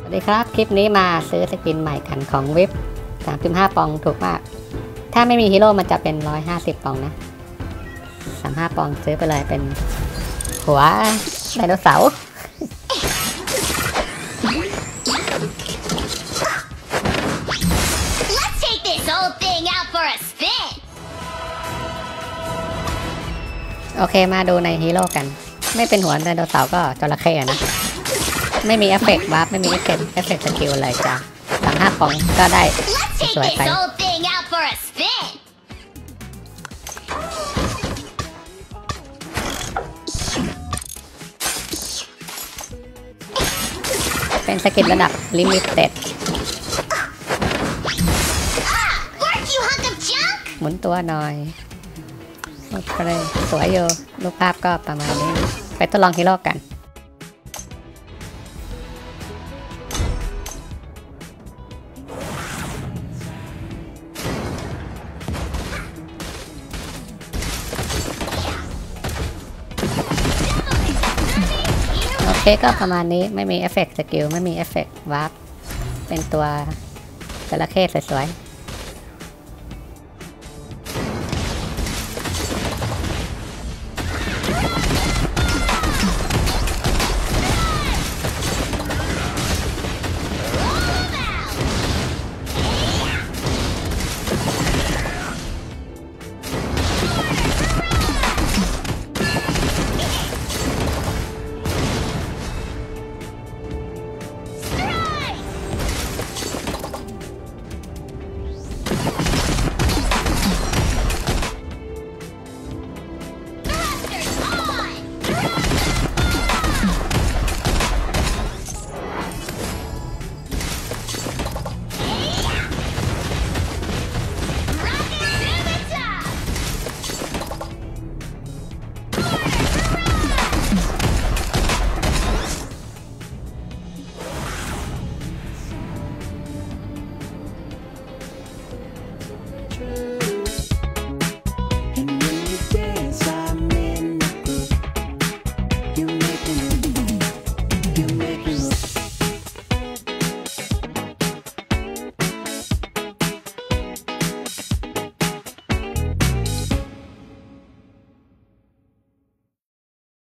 สวัสดีครับคลิปนี้มาซื้อสกินใหม่กันของวิป 35 ปองถูกมากถ้าไม่มีฮีโร่มันจะเป็น150 ปองนะ35 ปองซื้อไปเลยเป็นหัวไดโนเสาร์โอเคมาดูในฮีโร่กันไม่เป็นหัวไดโนเสาร์ก็จระเข้นะไม่มีเอฟเฟกต์วาร์ปไม่มีเอฟเฟกต์สกิลอะไรจ้ะ35 ปองก็ได้สวยไปเป็นสกิลระดับลิมิเต็ดหมุนตัวหน่อยโอเคสวยอยู่รูปภาพก็ประมาณนี้ไปทดลองฮีโร่กันโอเคก็ประมาณนี้ไม่มีเอฟเฟกต์สกิลไม่มีเอฟเฟกต์วาร์ปเป็นตัวจระเข้สวยๆ